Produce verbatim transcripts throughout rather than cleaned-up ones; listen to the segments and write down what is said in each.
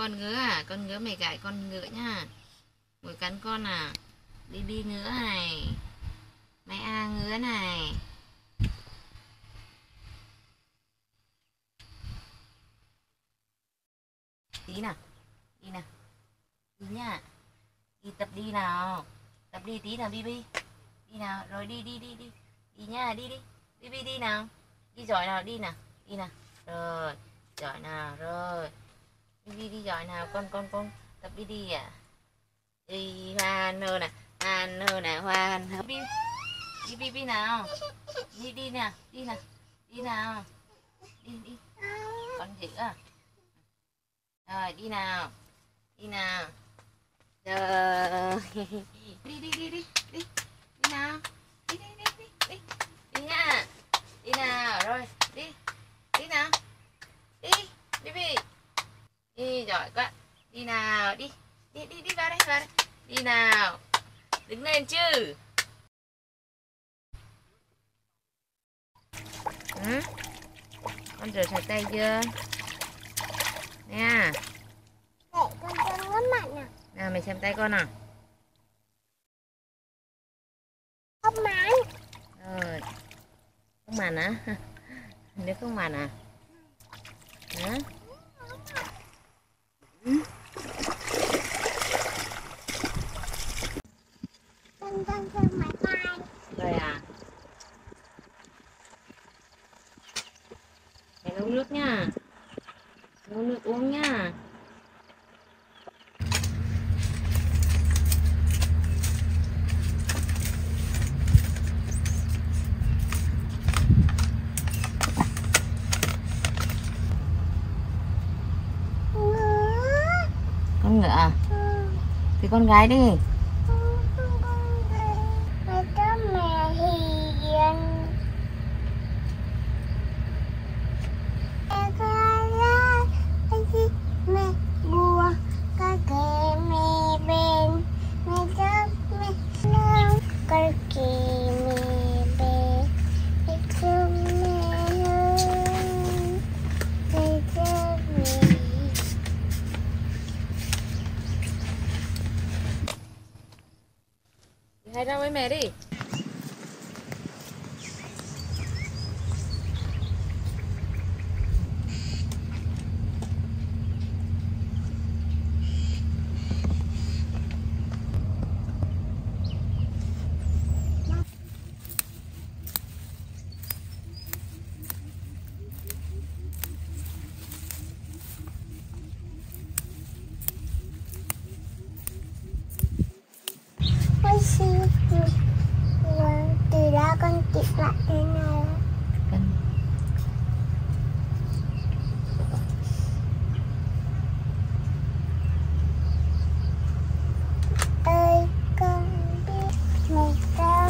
con ngứa à? Con ngứa mày gãi con ngựa nhá. Mùi cắn con à? Đi đi ngứa này. Mày à ngứa này. Tí nào. Đi nào. Đi nhá. Đi tập đi nào. Tập đi tí nào Bibi. Đi nào, rồi đi đi đi đi. Đi nha, đi đi. Bibi đi nào. Đi giỏi nào, đi nào. Đi nào. Rồi, giỏi nào, rồi. Bibi đi giỏi nào, con con con tập đi đi à. Đi hoan hô nè, hoan hô nè, hoan hô. Đi đi Bibi nào. Đi đi nào, đi nào. Đi nào. Đi đi. Con giữ à. Rồi đi nào. Đi nào. Rồi. Đi đi đi đi đi. Đi nào. Đi đi đi đi đi. Đi nha. Đi nào, rồi, đi. Đi nào. Đi, Bibi. Đi giỏi quá. Đi nào, đi. Đi đi đi vào đây, vào đây. Đi nào. Đứng lên chứ. Ừ? Con rửa sạch tay chưa? Nha. Để con cho nó mặn à. Nào mày xem tay con nào. Không mặn. Rồi. Không mặn à? Nếu không mặn à? Hả? Ừ? Con con cho mày tay. Rồi à? Mày nấu nước nha. Nấu nước uống nha. Con ngựa à? Ừ. Thì con gái đi. Mày cho mẹ hiền. Mẹ coi ra cái gì mẹ bùa cái kề mẹ bên. Mẹ cho mẹ nấu cái kề mẹ bên. Mẹ cho mẹ nấu. Mẹ cho mẹ. Hãy ra với mẹ đi. Con xin từ đó con chụp lại thế này. Ơi con biết mày sao.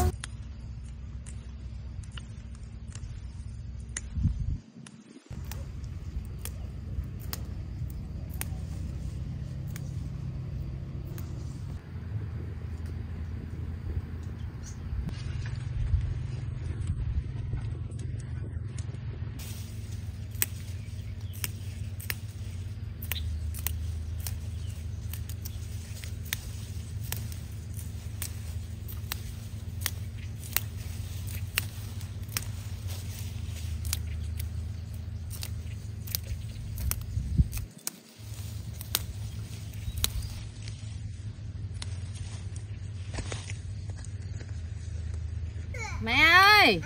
Mẹ ơi.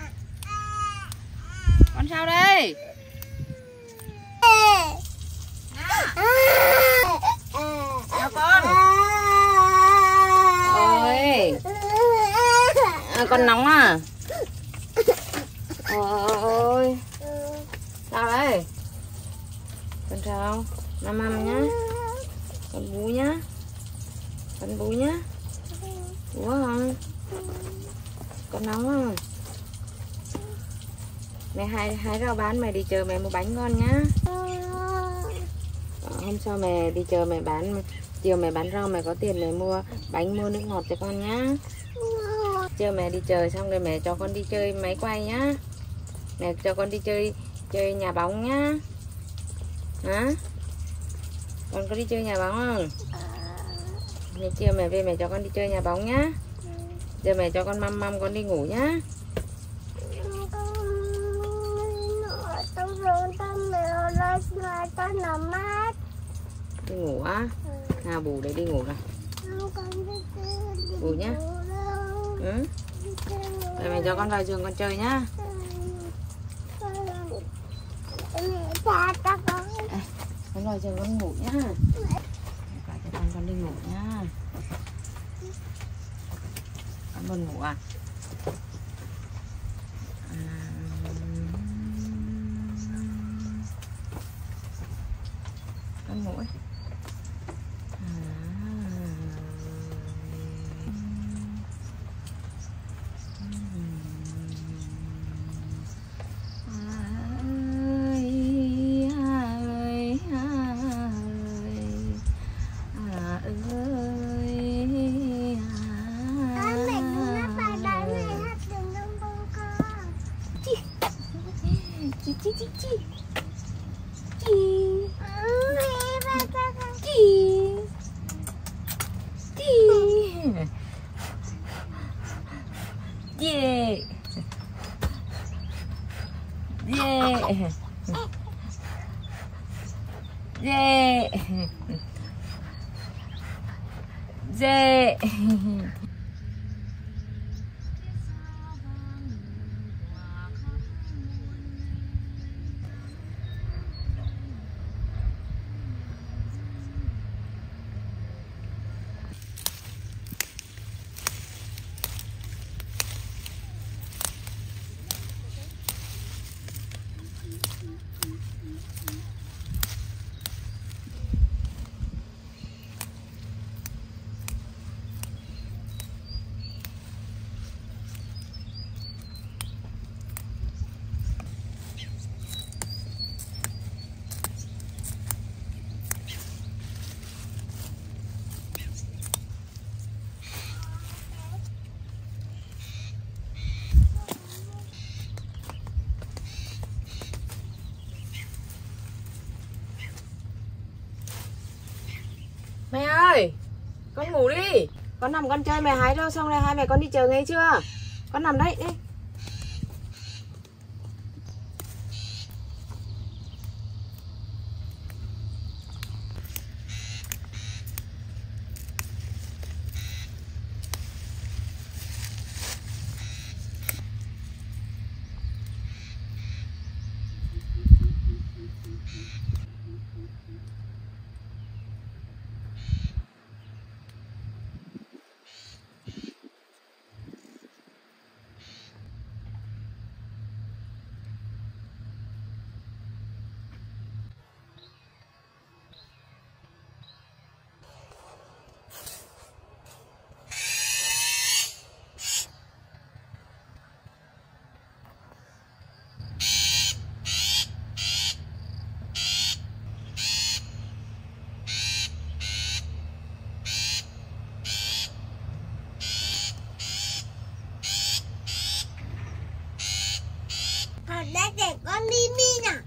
Con sao đây? Chào con. Ôi. À, con nóng à? Ôi. Sao đây? Con sao? Măm măm nhá. Con bú nhá. Con bú nhá. Bú không? Con nóng không? Mẹ hái hái rau bán mẹ đi chờ mẹ mua bánh ngon nhá. Hôm sau mẹ đi chờ mẹ bán, chiều mẹ bán rau mẹ có tiền mẹ mua bánh mua nước ngọt cho con nhá. Chờ mẹ đi chờ xong rồi mẹ cho con đi chơi máy quay nhá. Mẹ cho con đi chơi chơi nhà bóng nhá. Hả? Con có đi chơi nhà bóng không? Mẹ chiều mẹ về mẹ cho con đi chơi nhà bóng nhá. Giờ mẹ cho con măm măm con đi ngủ nhá. Đi ngủ á? Nào bù để đi ngủ nào. Bù nhá. Ừ. Rồi mẹ cho con vào giường con chơi nhá. À, con vào giường con ngủ nhá. Cả cho con con đi ngủ nhá. Con buồn ngủ à? À... Con ngủ ấy. Chi chi chi chi chi chi chi yeah yeah yeah yeah. Mẹ ơi, con ngủ đi. Con nằm con chơi mẹ hái rau xong rồi hai mẹ con đi chờ nghe chưa? Con nằm đấy đi. Để để con Mimi nào.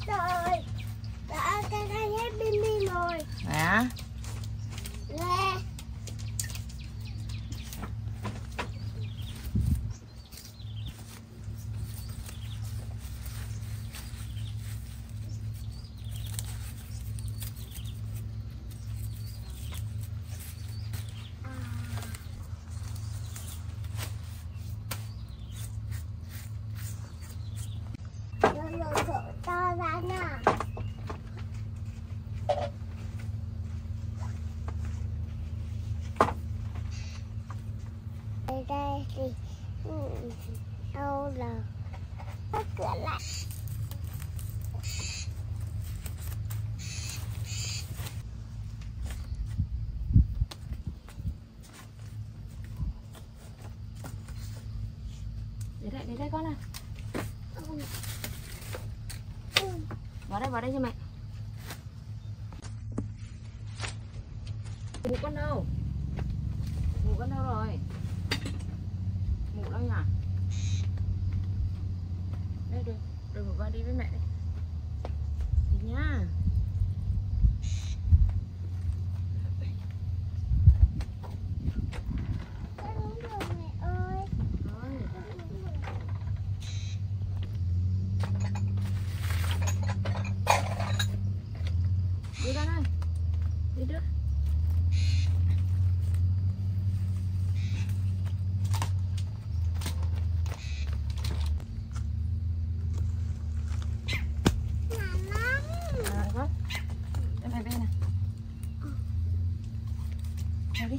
rồi. Đã cái này hết pin pin rồi. Hả? Nè. To ra nè. Đây đây thì đâu là đóng cửa lại. Để đây, để đây con này. Vào đây, vào đây cho mẹ. Mụ con đâu? Mụ con đâu rồi? Mụ đâu nhỉ? Đây, được, đừng vào đi với mẹ đi. Đi nhá. Đúng rồi mẹ ơi. Đi con ơi. Đi trước. Đi.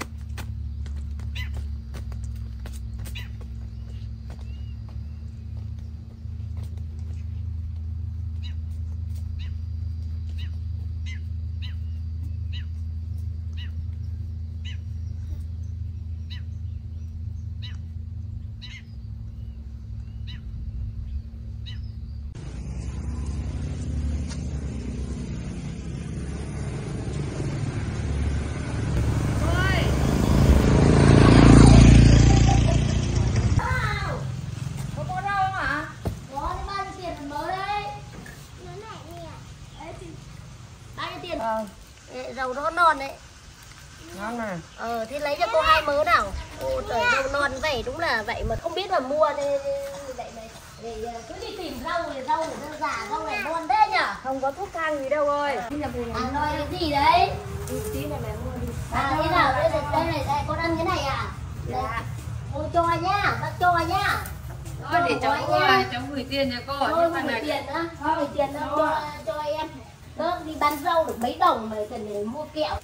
Ờ, rau nó non đấy. Ngon nè. Ờ, thế lấy cho cô hai mớ nào. Ô trời, rau non vậy đúng là vậy mà không biết là mua đây vậy này. Để cứ đi tìm rau thì rau thì rau già, rau này non thế nhở? Không có thuốc thang gì đâu ơi. À, à nói cái gì đấy? Tí này mẹ mua đi. À thế nào đây, đây này, đây con ăn cái này à? Dạ. Cô cho nhá, bác cho nhá. Thôi để cháu cô ơi, cháu gửi tiền cho cô. Thôi gửi này... tiền nữa, thôi gửi tiền nữa cho, cho em. Đó, đi bán rau được mấy đồng mà cần để mua kẹo.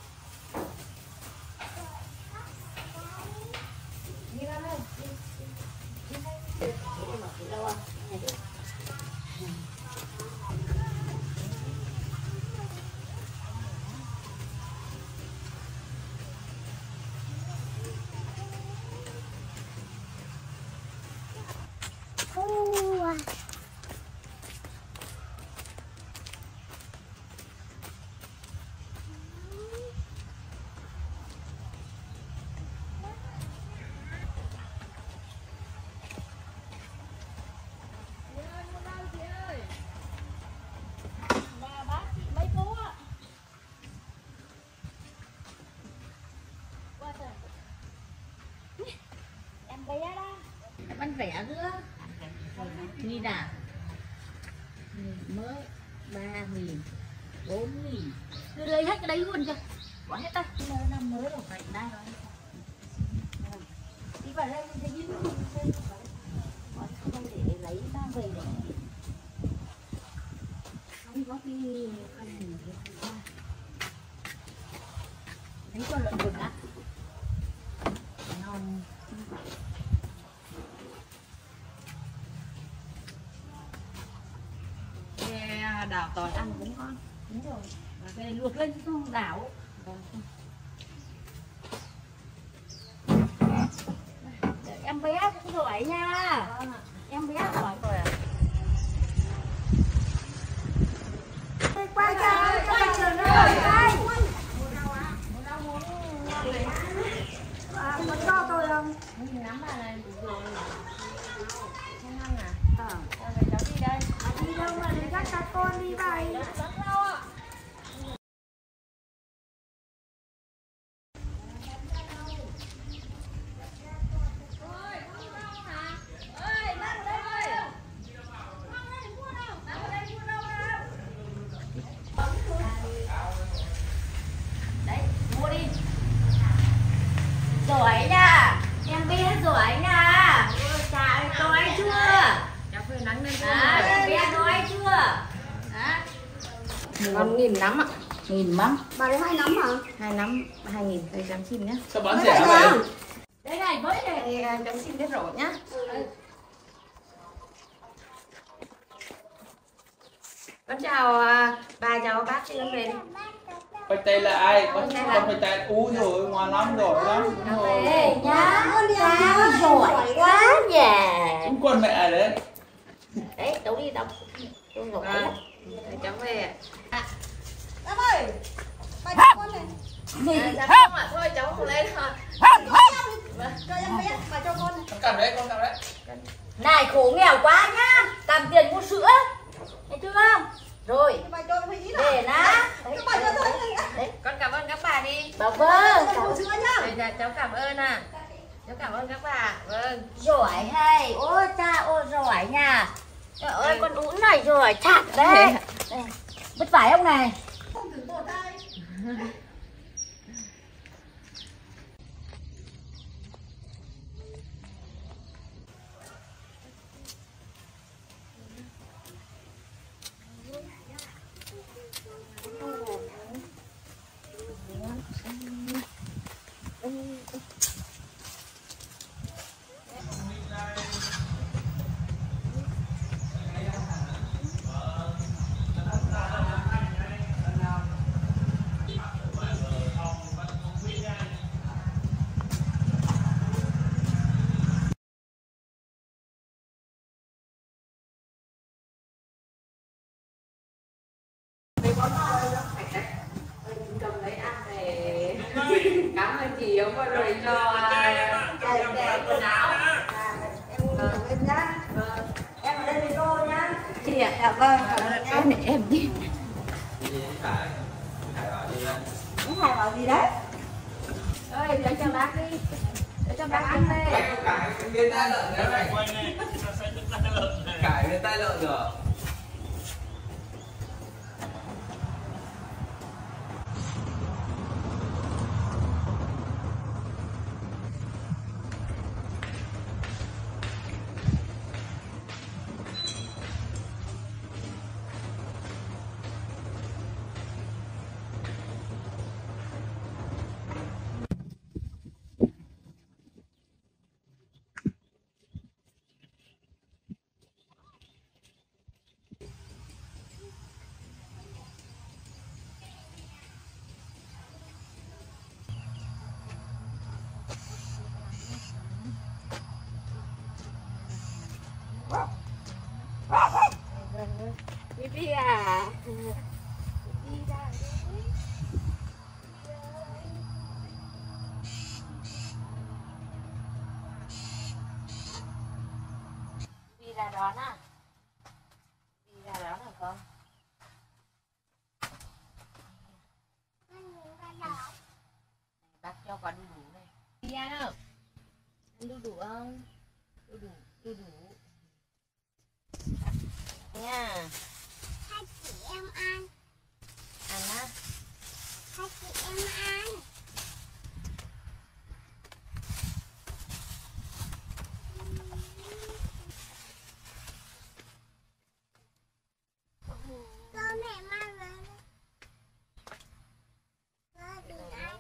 Đi ra đây. Đi. Đi đâu à? Bán rẻ nữa. Như nào? Mới ba nghìn, bốn nghìn. Cứ lấy hết cái đấy luôn cho. Bỏ hết tay. Năm mới rồi phải đây rồi. Đi vào đây thì đi. Không để lấy mang về để. Không có cái ăn gì hết. Thấy con lợn rừng á. Non. Đảo tỏi ăn cũng ngon. Đúng rồi. Và cái này luộc lên chứ không đảo. Em bé cũng giỏi nha. Vâng. Em bé giỏi rồi à. Quay cho cho anh trường ơi. Mua đâu ạ? Mua đâu muốn à, muốn cho tôi không? Mình nắm vào này rồi. Không ăn à? Ờ. Rồi cháu đi đây. À, đi đâu? đâu mà để dắt các con đi vậy. Đấy, mua đi. Giỏi nha, em biết giỏi nha. Chả nói chưa? Cháu phải nắng lên À, em biết nói chưa? Hả? Con nghìn nắm ạ. Nghìn mắm. Bà lấy hai nắm hả? Hai nắm, hai nghìn đây cháu xin nhá. Sao bán rẻ vậy? Đây này, với này. Đây à, cháu xin cái rổ nhá. Con chào à, bà cháu bác chị con về đi. Khoai tây là ai? Con con khoai tây ú rồi, ngon lắm, giỏi lắm. Về nhá. Sao giỏi quá nhỉ. Chúng con mẹ đấy. Đấy, cháu đi đọc. Tôi giỏi À, lắm. để cháu về ạ. Em ơi, bà cho con này. À, dạ không ạ, thôi cháu không lên rồi. Cho em bé, bà cho con này. Con cầm đấy, con cầm đấy. Này khổ nghèo quá nhá. Tầm tiền mua sữa. Thấy chưa không? Rồi. Bà cho phải ý nào. Để ná. Cho bà cho tôi này. Đấy. Con cảm ơn các bà đi. Bảo vâng. Cho mua sữa nhá. Rồi, dạ, cháu cảm ơn à. Cháu cảm ơn các bà. Vâng. Giỏi hay. Ôi cha ôi giỏi nha. Trời ơi con ún này giỏi chặt đấy. Đây. Vứt phải ông này. Không thử một đây. Cầm lấy ăn để cảm ơn chị ông có rồi cho chạy về quần áo. Em lên nhá. Em ở đây với cô nhá. Chị ạ. Dạ vâng, cảm ơn em. Em em đi. Cũng Hải bảo gì đấy? Ơi, cháu cho bác đi. Cháu cho bác ăn đây. Cải lên tai lợn nữa này. Cải lên tai lợn nữa. Bibi à. Đi ra đón à? Đi ra đón hả con? Bác cho con đu đủ này. Đi ra đâu? Ăn đu đủ không? Đu đủ, đu đủ. Nha. Hai chị em ăn. Ăn á. Hai chị em ăn. Cho mẹ mang về. Cho đừng ăn.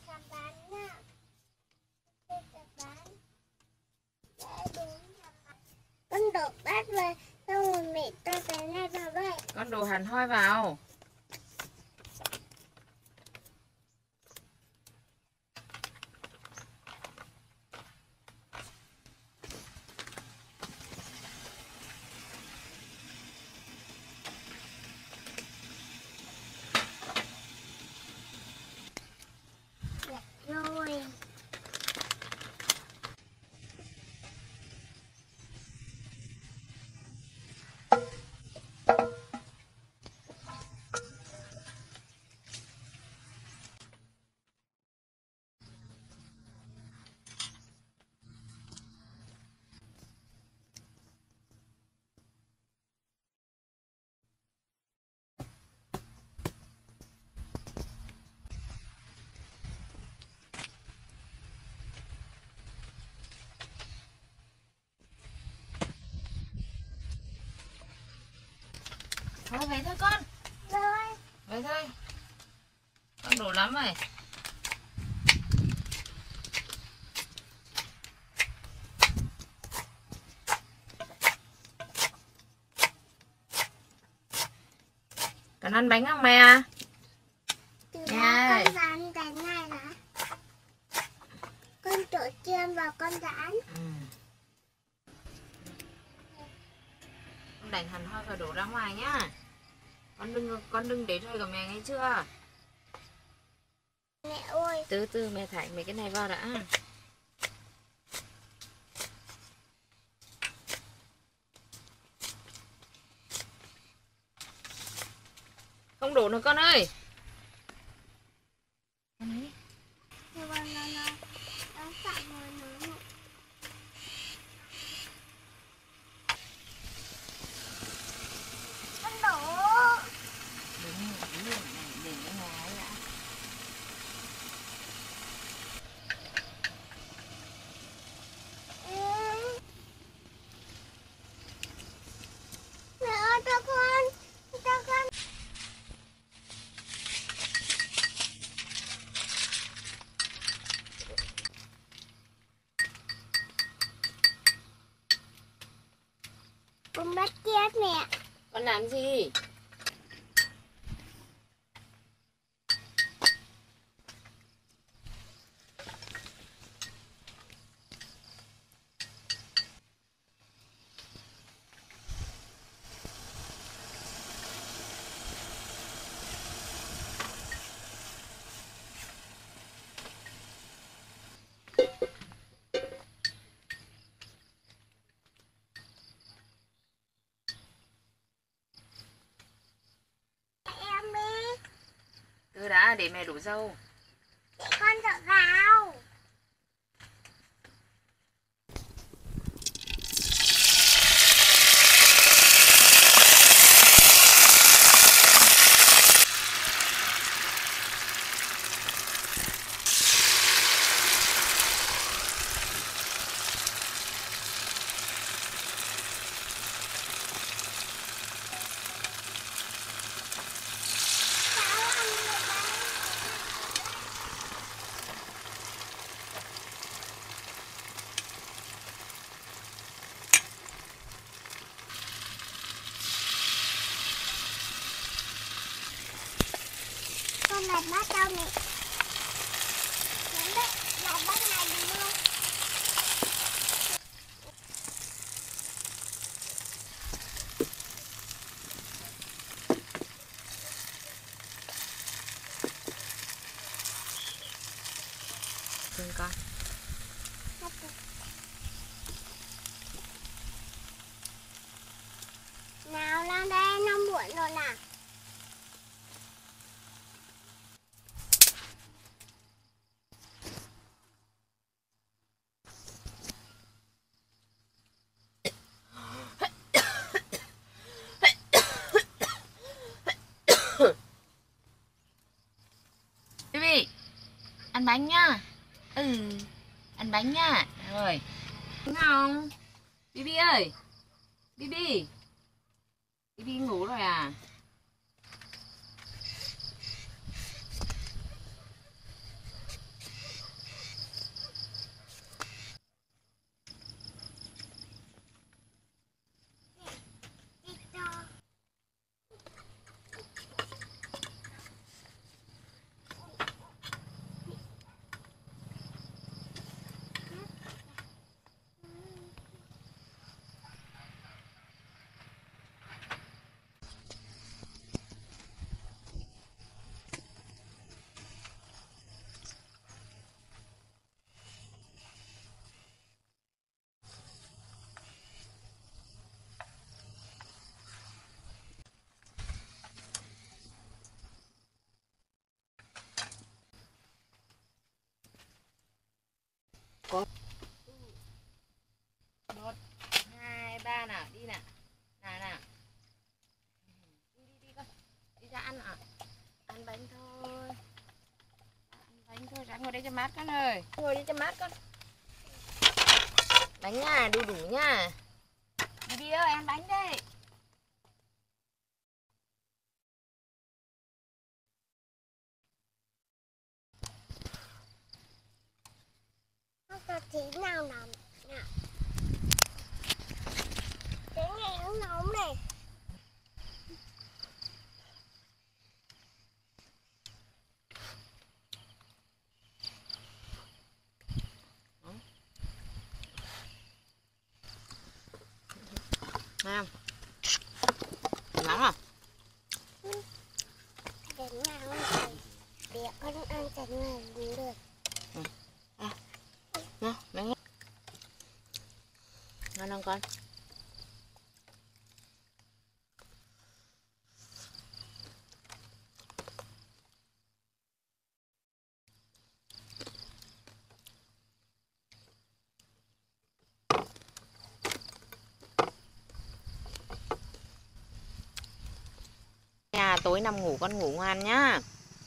làm bánh nha. Tôi làm bánh. Để đúng làm bánh. Con đổ bát về, xong rồi mẹ tôi cái này vào đây. Con đổ hẳn hoi vào. Rồi. Thôi về thôi con. Rồi. Về thôi. Con đổ lắm rồi. Con ăn bánh không mẹ? Từ Nha. đó con dán cái này là con trộn chiên vào con dán. Ừ. Con đánh hẳn hoi và đổ ra ngoài nhá. Con đừng con đừng để rơi cả mẹ nghe chưa? Mẹ ơi. Từ từ mẹ thải mấy cái này vào đã. Không đổ nữa con ơi. Con ấy. Nhưng mà nó nó nó chạm vào nó. Con đổ. Đúng rồi, đúng rồi, này, để cái nhà ấy đã. Ừ. Mẹ ơi cho con. Cho con. Con bắt chết mẹ. Con làm gì? Em đi. Từ đã để mẹ đổ dâu. Để con dọn vào. Con lại bắt đâu mẹ. Đến đây, lại bắt này đúng không? Thương con. Bắt được. Nào lên đây, nó muộn rồi nè. Baby, ăn bánh nhá. Ừ, ăn bánh nhá. Rồi. Đúng không? Baby ơi. Baby. Baby ngủ rồi à? một hai ba nào, đi nào. Nào nào. Đi đi đi con. Đi ra ăn à? Ăn bánh thôi. Ăn bánh thôi, ra ngồi đây cho mát con ơi. Ngồi đây cho mát con. Bánh nha, đủ đủ nha. Đi đi ơi, ăn bánh đây. Nó có tí nào nằm nè. Cái này nó nóng này. Ngon. Nóng à? Cái nào này. Để con ăn cái này cũng được. Ngon, bánh ngon. Ngon không con? Nhà tối nằm ngủ con ngủ ngoan nhá.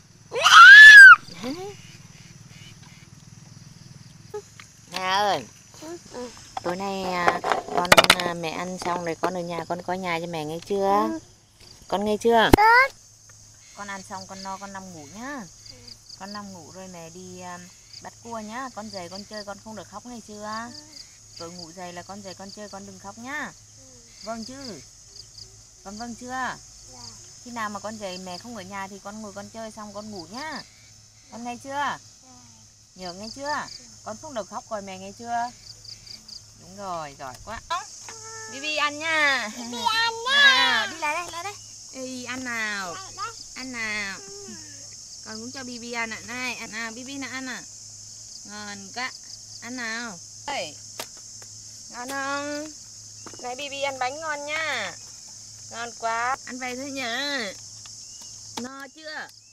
Nhà ơi, tối nay con mẹ ăn xong rồi con ở nhà con coi nhà cho mẹ nghe chưa? Con nghe chưa? Con ăn xong con no con nằm ngủ nhá. Con nằm ngủ rồi mẹ đi bắt cua nhá. Con dậy con chơi con không được khóc nghe chưa? Rồi ngủ dậy là con dậy con chơi con đừng khóc nhá. Vâng chứ? Con vâng chưa? Khi nào mà con dậy mẹ không ở nhà thì con ngồi con chơi xong con ngủ nhá. Con nghe chưa? Nhớ nghe chưa? Con không được khóc rồi mẹ nghe chưa? Đúng rồi, giỏi quá. Bibi ăn nha. Đi ăn nhá. À, đi lại đây, lại đây. Ê, ăn nào. Ăn nào. Con cũng cho Bibi ăn ạ. Này, ăn nào, Bibi nào ăn à. Ngon quá. Ăn nào. Ê, ngon không? Này Bibi ăn bánh ngon nha. Ngon quá. Ăn vậy thôi nhở. No chưa?